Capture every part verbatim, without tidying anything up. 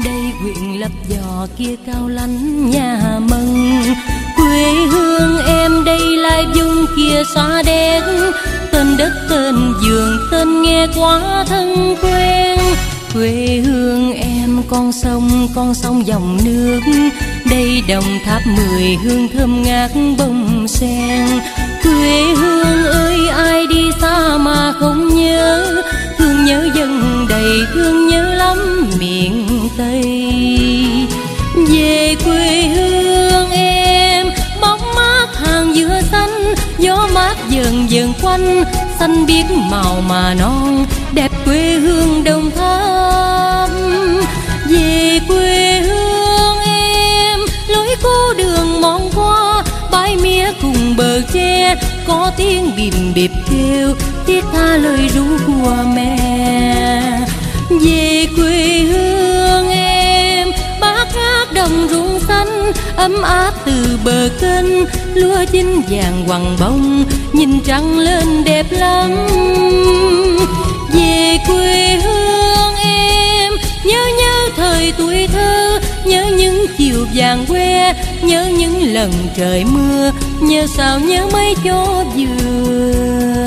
đây huyện Lấp Vò kia cao lánh nhà Mừng. Quê hương em đây Lai Vung kia xóa đen, tên đất tên vườn tên nghe quá thân quen. Quê hương em con sông con sông dòng nước, đây Đồng Tháp mười hương thơm ngát bông sen. Quê hương ơi ai đi xa mà không nhớ, thương nhớ dân đầy thương nhớ lắm miền Tây. Về quê hương em bóng mát hàng dừa xanh, gió mát dần dần quanh, xanh biếc màu mà non đẹp quê hương Đồng Tháp. Về quê hương em lối cô đường mòn qua, bãi mía cùng bờ tre có tiếng bìm bịp kêu thiết tha lời ru của mẹ. Về quê hương em bát ngát đồng ruộng xanh, ấm áp từ bờ kênh lúa chín vàng quằn bông, nhìn trăng lên đẹp lắm. Về quê hương em nhớ nhớ thời tuổi thơ, nhớ những chiều vàng que, nhớ những lần trời mưa, nhớ sao nhớ mấy chó dừa.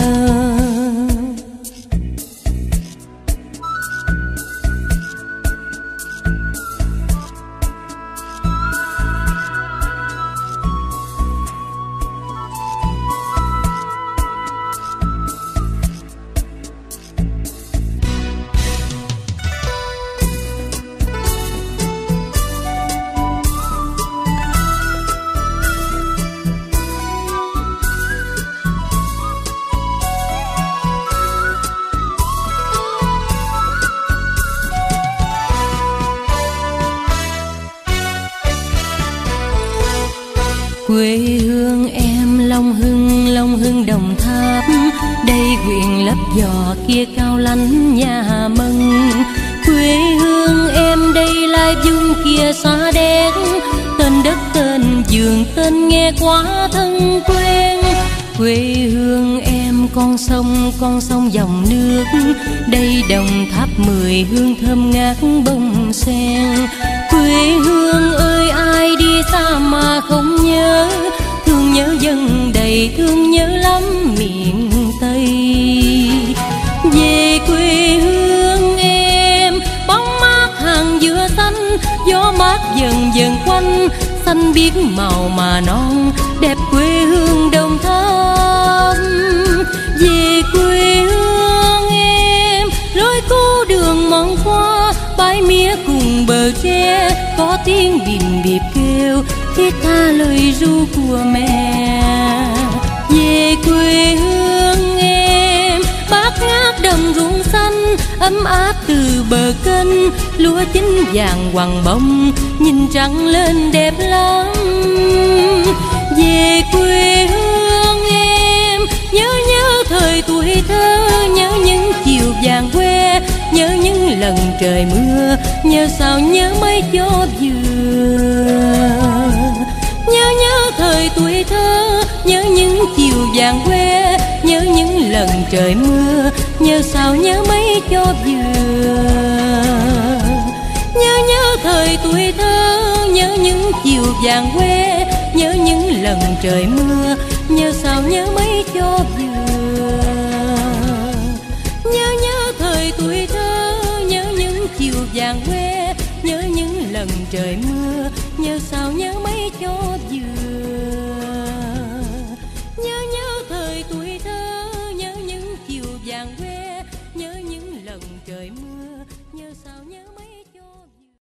Quê hương em Long Hưng Long Hưng Đồng Tháp, đây huyện Lấp Vò kia cao lánh nhà Mừng. Quê hương em đây Lai Vung kia xóa đen, tên đất tên vườn tên nghe quá thân quen. Quê hương em con sông con sông dòng nước, đây Đồng Tháp mười hương thơm ngát bông sen. Quê hương ơi ai đi xa mà không nhớ, thương nhớ dân đầy thương nhớ lắm miền Tây. Về quê hương em bóng mát hàng dừa xanh, gió mát dần dần quanh, xanh biếc màu mà non đẹp quê hương Đồng Tháp. Về quê hương em lối cô đường mòn qua, bãi mía cùng bờ tre có tiếng bìm bịp kêu thiết tha lời ru của mẹ. Về quê hương em bát ngát đồng ruộng xanh, ấm áp từ bờ kênh lúa chín vàng quằn bông, nhìn trăng lên đẹp lắm. Về quê hương em nhớ nhớ thời tuổi thơ, nhớ những chiều vàng que, nhớ những lần trời mưa, nhớ sao nhớ mấy chó dừa. Nhớ nhớ thời tuổi thơ, nhớ những chiều vàng que, nhớ những lần trời mưa, nhớ sao nhớ mấy chó dừa. Nhớ nhớ thời tuổi thơ, nhớ những chiều vàng que, nhớ những lần trời mưa, nhớ sao nhớ mấy